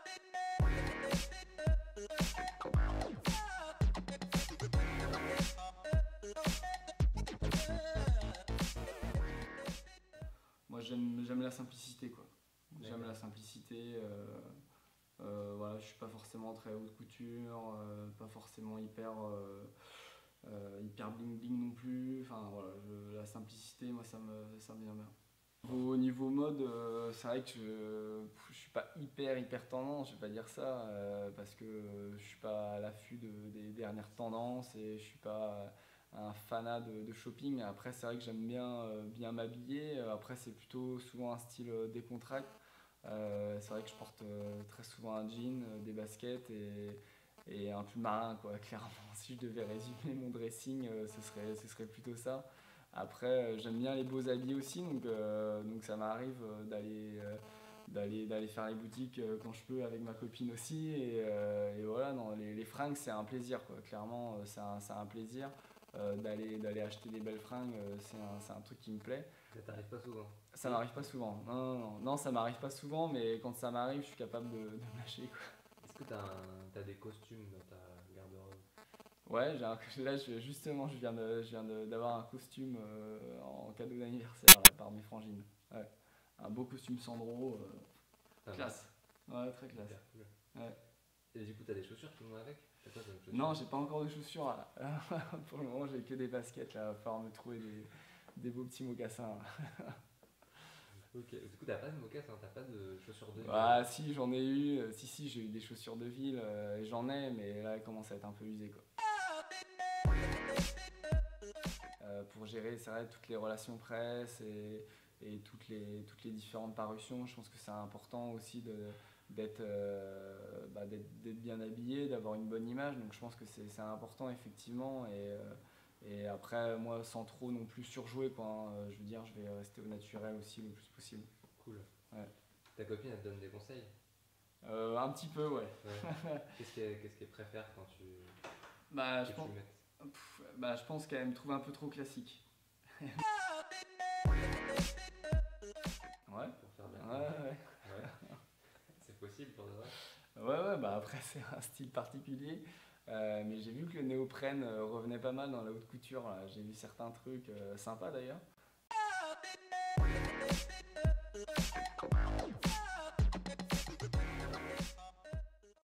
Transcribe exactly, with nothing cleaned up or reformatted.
Moi j'aime j'aime la simplicité quoi. J'aime la simplicité. Euh, euh, voilà, je suis pas forcément très haute couture, euh, pas forcément hyper euh, euh, hyper bling bling non plus. Enfin voilà, je- la simplicité, moi ça me ça me vient bien. Au niveau mode, euh, c'est vrai que je, je suis pas hyper hyper tendance, je vais pas dire ça, euh, parce que euh, je suis pas à l'affût de- des dernières tendances et je suis pas un fanat de, de shopping. Après, c'est vrai que j'aime bien euh, bien m'habiller. Après, c'est plutôt souvent un style euh, décontracté. Euh, c'est vrai que je porte euh, très souvent un jean, euh, des baskets et, et un pull marin, quoi. Clairement, si je devais résumer mon dressing, euh, ce serait, ce serait plutôt ça. Après, euh, j'aime bien les beaux habits aussi, donc, euh, donc ça m'arrive euh, d'aller euh, d'aller d'aller faire les boutiques euh, quand je peux avec ma copine aussi. Et, euh, et voilà, non, les, les fringues, c'est un plaisir, quoi. Clairement, euh, c'est un, c'est un plaisir euh, d'aller d'aller acheter des belles fringues, euh, c'est un, c'est un truc qui me plaît. Ça t'arrive pas souvent. Ça m'arrive pas souvent. Non, non, non, non, ça m'arrive pas souvent, mais quand ça m'arrive, je suis capable de, de me lâcher, quoi. Est-ce que t'as un- t'as des costumes dans ta garde-robe? Ouais, j'ai un- là, je- justement, je viens de, je viens de- d'avoir un costume euh, en cadeau d'anniversaire là, par mes frangines. Ouais. Un beau costume Sandro, euh, Pas mal. classe. Ouais, très classe. Hyper cool. Ouais. Et du coup, t'as des chaussures qui vont avec? T'as quoi comme chaussures? Non, j'ai pas encore de chaussures là. Pour le moment, j'ai que des baskets là. Il va falloir me trouver des, des beaux petits mocassins là. Ok, du coup, t'as pas de mocassins, t'as pas de chaussures de ville. Ah, si, j'en ai eu. euh, Si, si, j'ai eu des chaussures de ville. euh, J'en ai, mais là, elles commencent à être un peu usées quoi. Euh, pour gérer, c'est vrai, toutes les relations presse et, et toutes, les, toutes les différentes parutions. Je pense que c'est important aussi de, d'être, euh, bah, d'être, d'être bien habillé, d'avoir une bonne image. Donc je pense que c'est, c'est important effectivement. Et, euh, et après, moi, sans trop non plus surjouer, quoi, hein. Euh, je veux dire, je vais rester au naturel aussi le plus possible. Cool. Ouais. Ta copine, elle te donne des conseils? Euh, un petit peu, ouais. Ouais. Qu'est-ce qu'elle qu'est-ce qu'elle préfère quand tu Bah, que je tu pense, mettes? pff, bah, je pense qu'elle me trouve un peu trop classique. Ouais, Pour faire de la ouais, com? ouais. Ouais. C'est possible pour de vrai? Ouais, ouais, bah après c'est un style particulier. Euh, mais j'ai vu que le néoprène euh, revenait pas mal dans la haute couture, là. J'ai vu certains trucs euh, sympas d'ailleurs.